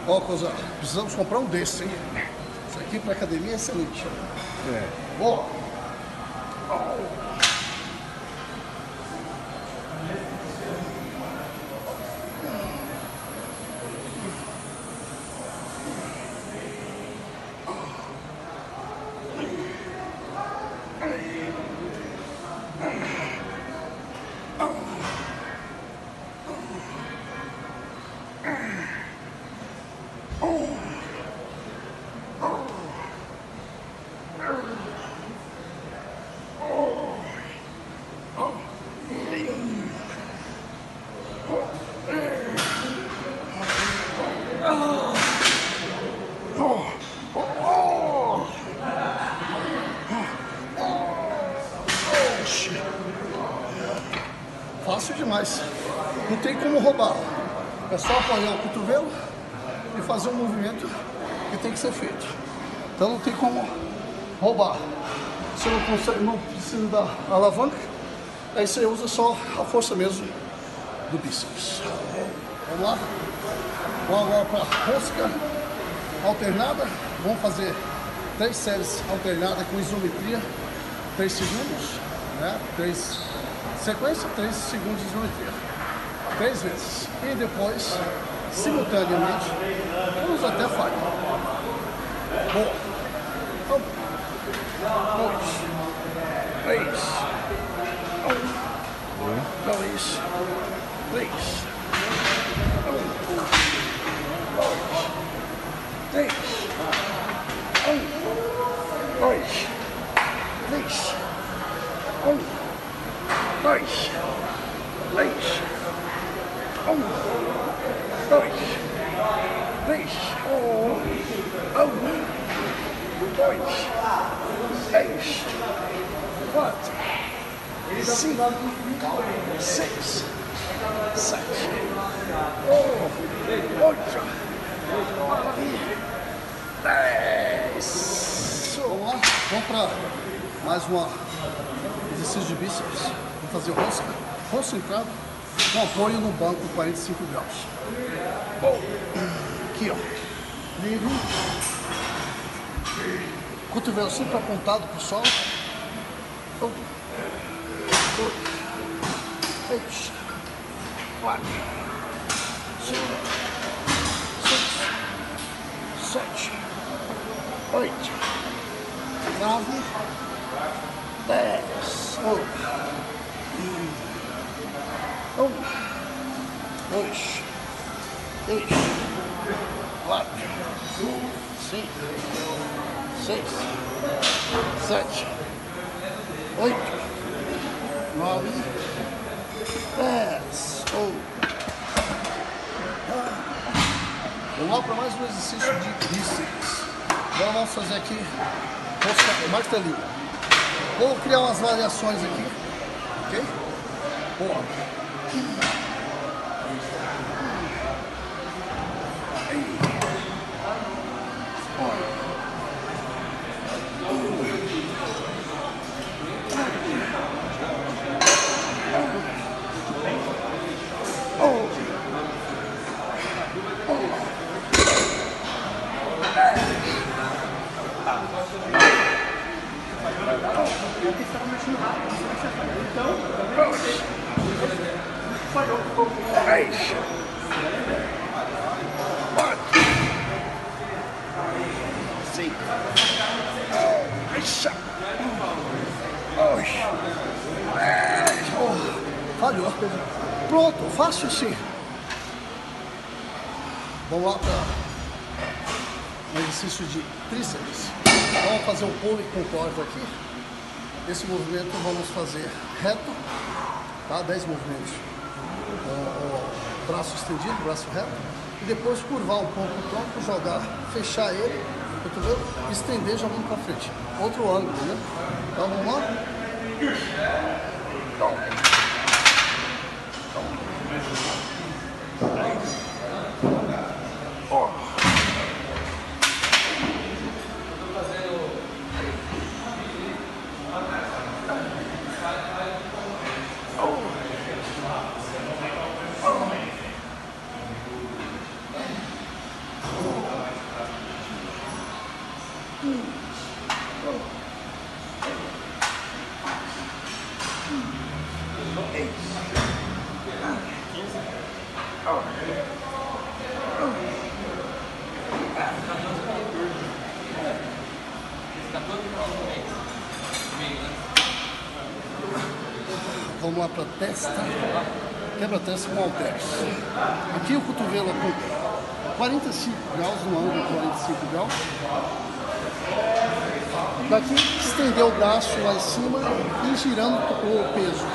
Ó, coisa, precisamos comprar um desse, hein? Isso aqui pra academia é excelente. É. Ó. Fácil demais. Não tem como roubar. É só apoiar o cotovelo e fazer um movimento que tem que ser feito. Então não tem como roubar. Você não consegue, não precisa da alavanca. Aí você usa só a força mesmo do bíceps. Vamos lá? Vamos agora para a rosca alternada. Vamos fazer 3 séries alternadas com isometria. 3 segundos, né? 3 sequência, 3 segundos de isometria. 3 vezes. E depois, simultaneamente, vamos até falha. Boa. 1, 2, 3. 1, 2, 3. 1, 2, 3. 1, 2, 3. 1, 2, 3. 1, 2, 3. 1, 2, 3, 4, 5, 6, 7, 8, 9, 10. Vamos lá, vamos para mais um exercício de bíceps. Vamos fazer rosca, rosto centrado, com apoio no banco 45 graus. Bom, aqui ó, ligo, cotovelo sempre apontado para o solo. 1, 2, 3, 4, 5, 6, 7, 8, 9, 10. 1, 2, 3, 4, 5, 6, 7, 8, 9, 10. Vamos lá para mais um exercício de bíceps. Agora vamos fazer aqui martelinho. Vou criar umas variações aqui, ok? Boa. Falhou. 3, 4, 5, 6, 8, 10. Falhou. Pronto, fácil sim. Vamos lá para um exercício de tríceps. Vamos fazer um pull com corda aqui. Esse movimento vamos fazer reto, tá? 10 movimentos. O braço estendido, braço reto. E depois curvar um pouco o tronco, jogar, fechar ele, cotovelo, estender jogando para frente. Outro ângulo, né? Então vamos lá. Vamos lá para a testa. Quebra-testa com halteres. Aqui o cotovelo com 45 graus, no ângulo de 45 graus. Daqui estender o braço lá em cima e girando o peso.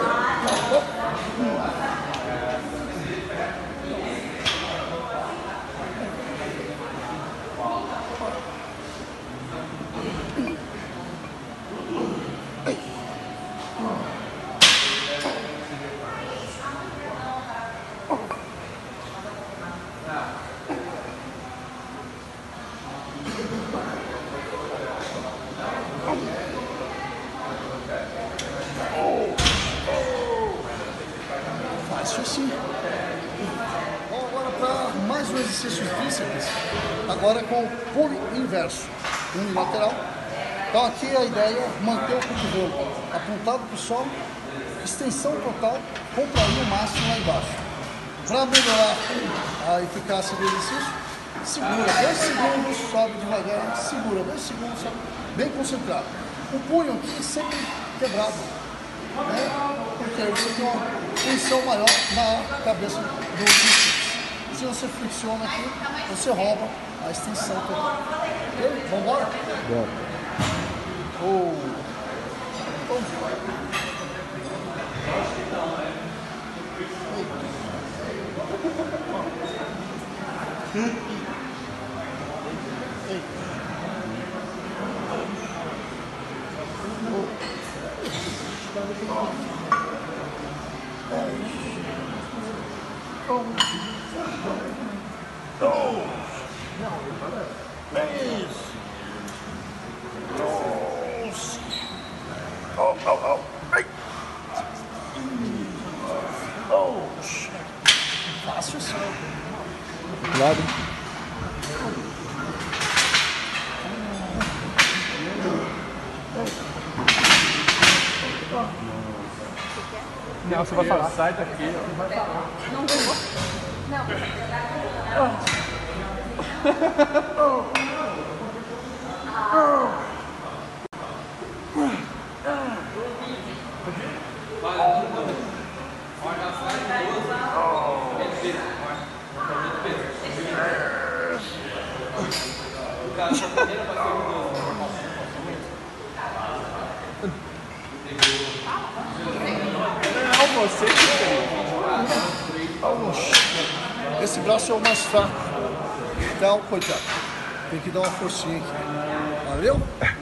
Fácil assim. Bom, agora para mais um exercício de tríceps, agora com o pull inverso, unilateral. Então aqui a ideia é manter o cotovelo apontado para o solo, extensão total, contrair o máximo lá embaixo. Para melhorar a eficácia do exercício, segura 2 segundos, sobe devagar, segura 2 segundos, sobe, bem concentrado. O punho aqui sempre quebrado, né? Porque você tem uma tensão maior na cabeça do bíceps. Se você flexiona aqui, você rouba a extensão total. Ok? Vamos embora? Bora. Fácil assim. Lado. Não, você vai falar. Sai daqui. Vai falar. Não vou. Não, você que Esse braço é o mais fraco. Então, coitado, tem que dar uma forcinha aqui. Valeu?